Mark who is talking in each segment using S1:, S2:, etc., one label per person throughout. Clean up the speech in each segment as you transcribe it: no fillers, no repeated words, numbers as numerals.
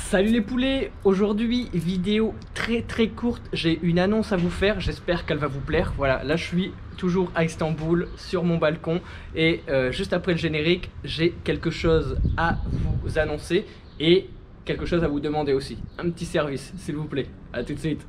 S1: Salut les poulets, aujourd'hui vidéo très courte, j'ai une annonce à vous faire, j'espère qu'elle va vous plaire. Voilà, là je suis toujours à Istanbul sur mon balcon et juste après le générique, j'ai quelque chose à vous annoncer et quelque chose à vous demander aussi. Un petit service s'il vous plaît, à tout de suite.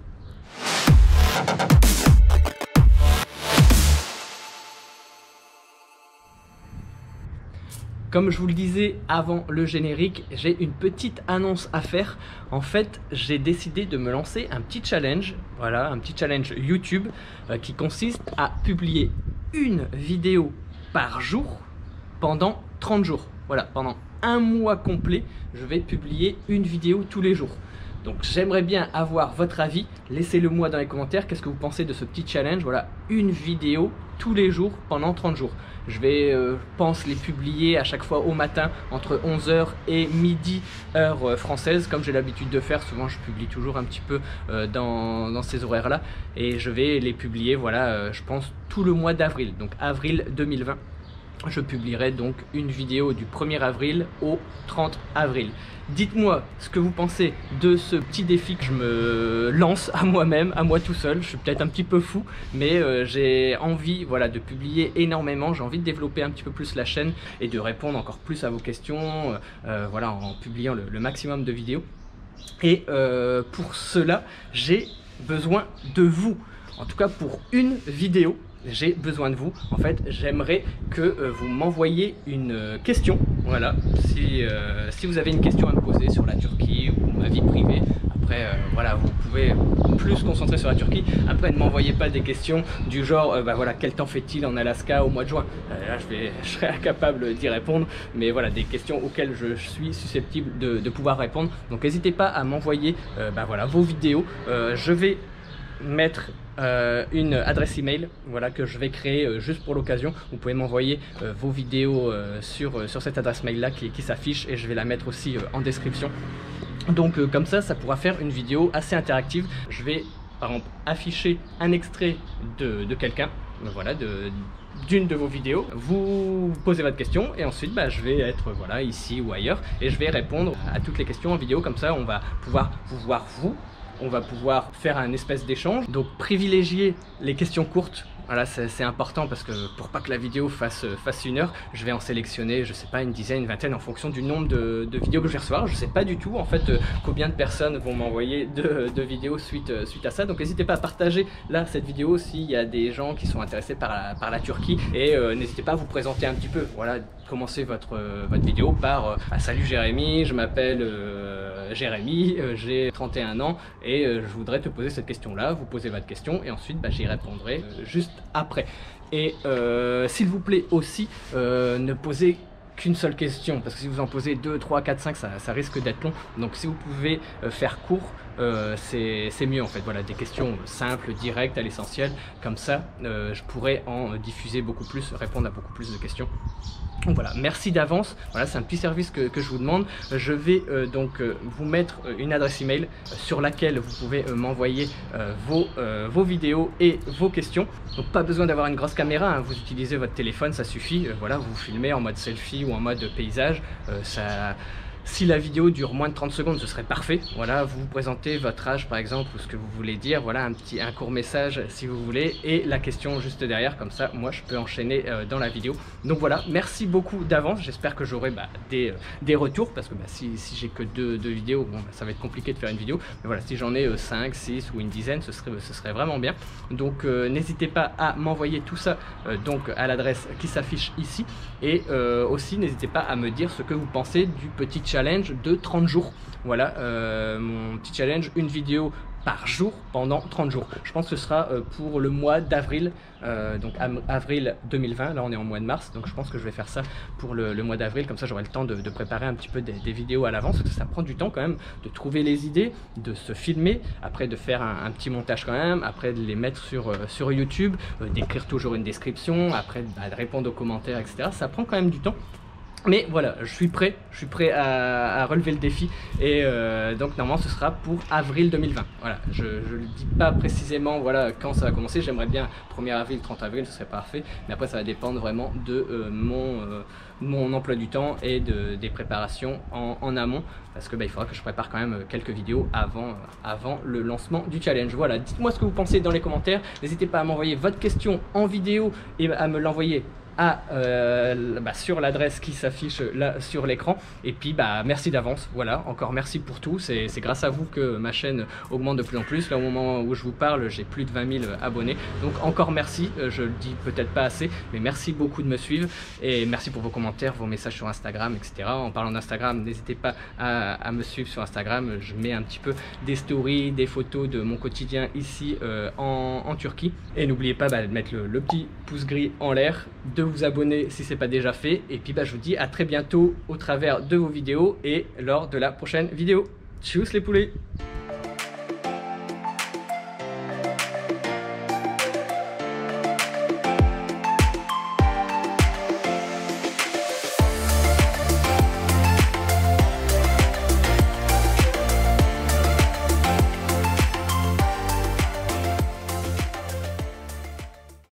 S1: Comme je vous le disais avant le générique, j'ai une petite annonce à faire. En fait, j'ai décidé de me lancer un petit challenge, voilà, un petit challenge YouTube qui consiste à publier une vidéo par jour pendant 30 jours. Voilà, pendant un mois complet, je vais publier une vidéo tous les jours. Donc j'aimerais bien avoir votre avis, laissez-le moi dans les commentaires, qu'est-ce que vous pensez de ce petit challenge, voilà, une vidéo tous les jours pendant 30 jours. Je vais, pense, les publier à chaque fois au matin entre 11 h et midi heure française, comme j'ai l'habitude de faire, souvent je publie toujours un petit peu dans ces horaires-là, et je vais les publier, voilà, je pense tout le mois d'avril, donc avril 2020. Je publierai donc une vidéo du 1er avril au 30 avril. Dites-moi ce que vous pensez de ce petit défi que je me lance à moi-même, à moi tout seul. Je suis peut-être un petit peu fou, mais j'ai envie, voilà, de publier énormément. J'ai envie de développer un petit peu plus la chaîne et de répondre encore plus à vos questions, voilà, en publiant le maximum de vidéos. Et pour cela, j'ai besoin de vous. En tout cas, pour une vidéo, j'ai besoin de vous. En fait, j'aimerais que vous m'envoyiez une question. Voilà, si vous avez une question à me poser sur la Turquie ou ma vie privée, après, voilà, vous pouvez plus concentrer sur la Turquie. Après, ne m'envoyez pas des questions du genre, bah voilà, quel temps fait-il en Alaska au mois de juin. Là, je serai incapable d'y répondre. Mais voilà, des questions auxquelles je suis susceptible de pouvoir répondre. Donc, n'hésitez pas à m'envoyer, bah voilà, vos vidéos. Je vais mettre une adresse email, voilà, que je vais créer juste pour l'occasion. Vous pouvez m'envoyer vos vidéos sur cette adresse mail là qui s'affiche, et je vais la mettre aussi en description. Donc comme ça pourra faire une vidéo assez interactive. Je vais par exemple afficher un extrait de quelqu'un, voilà, d'une de vos vidéos. Vous posez votre question et ensuite je vais être, voilà, ici ou ailleurs, et je vais répondre à toutes les questions en vidéo. Comme ça on va pouvoir vous voir vous. On va pouvoir faire un espèce d'échange. Donc privilégier les questions courtes. Voilà, c'est important parce que pour pas que la vidéo fasse 1 heure, je vais en sélectionner, je sais pas, une dizaine, une vingtaine en fonction du nombre de vidéos que je vais recevoir. Je sais pas du tout en fait combien de personnes vont m'envoyer de vidéos suite à ça. Donc n'hésitez pas à partager là cette vidéo s'il y a des gens qui sont intéressés par la Turquie, et n'hésitez pas à vous présenter un petit peu. Voilà, commencez votre vidéo par salut Jérémy, je m'appelle Jérémy, j'ai 31 ans et je voudrais te poser cette question là. Vous posez votre question et ensuite j'y répondrai juste après. Et s'il vous plaît aussi, ne posez qu'une seule question, parce que si vous en posez 2, 3, 4, 5, ça risque d'être long. Donc si vous pouvez faire court, c'est mieux en fait. Voilà, des questions simples, directes, à l'essentiel. Comme ça, je pourrais en diffuser beaucoup plus, répondre à beaucoup plus de questions. Donc voilà, merci d'avance. Voilà, c'est un petit service que je vous demande. Je vais donc vous mettre une adresse email sur laquelle vous pouvez m'envoyer vos vidéos et vos questions. Donc pas besoin d'avoir une grosse caméra, hein. Vous utilisez votre téléphone, ça suffit. Voilà, vous filmez en mode selfie ou en mode paysage. Si la vidéo dure moins de 30 secondes, ce serait parfait. Voilà, vous présentez votre âge par exemple, ou ce que vous voulez dire. Voilà, un court message si vous voulez, et la question juste derrière, comme ça moi je peux enchaîner dans la vidéo. Donc voilà, merci beaucoup d'avance. J'espère que j'aurai des retours, parce que si j'ai que deux vidéos, bon, ça va être compliqué de faire une vidéo. Mais voilà, si j'en ai 5, 6 ou une dizaine, ce serait vraiment bien. Donc n'hésitez pas à m'envoyer tout ça donc à l'adresse qui s'affiche ici, et aussi n'hésitez pas à me dire ce que vous pensez du petit challenge de 30 jours. Voilà, mon petit challenge, une vidéo par jour pendant 30 jours. Je pense que ce sera pour le mois d'avril, donc avril 2020. Là on est en mois de mars, donc je pense que je vais faire ça pour le mois d'avril. Comme ça j'aurai le temps de préparer un petit peu des vidéos à l'avance, parce que ça prend du temps quand même de trouver les idées, de se filmer, après de faire un petit montage quand même, après de les mettre sur YouTube, d'écrire toujours une description, après de répondre aux commentaires, etc. Ça prend quand même du temps. Mais voilà, je suis prêt à relever le défi et donc normalement ce sera pour avril 2020. Voilà, je ne dis pas précisément voilà, quand ça va commencer, j'aimerais bien 1er avril, 30 avril, ce serait parfait, mais après ça va dépendre vraiment de mon emploi du temps et des préparations en amont, parce que il faudra que je prépare quand même quelques vidéos avant le lancement du challenge. Voilà, dites-moi ce que vous pensez dans les commentaires, n'hésitez pas à m'envoyer votre question en vidéo et à me l'envoyer sur l'adresse qui s'affiche là sur l'écran. Et puis merci d'avance, voilà, encore merci pour tout, c'est grâce à vous que ma chaîne augmente de plus en plus. Là au moment où je vous parle, j'ai plus de 20 000 abonnés, donc encore merci, je le dis peut-être pas assez, mais merci beaucoup de me suivre et merci pour vos commentaires, vos messages sur Instagram, etc. En parlant d'Instagram, n'hésitez pas à me suivre sur Instagram, je mets un petit peu des stories, des photos de mon quotidien ici en Turquie, et n'oubliez pas de mettre le petit pouce gris en l'air, de vous abonner si ce n'est pas déjà fait, et puis je vous dis à très bientôt au travers de vos vidéos et lors de la prochaine vidéo. Tchuss les poulets!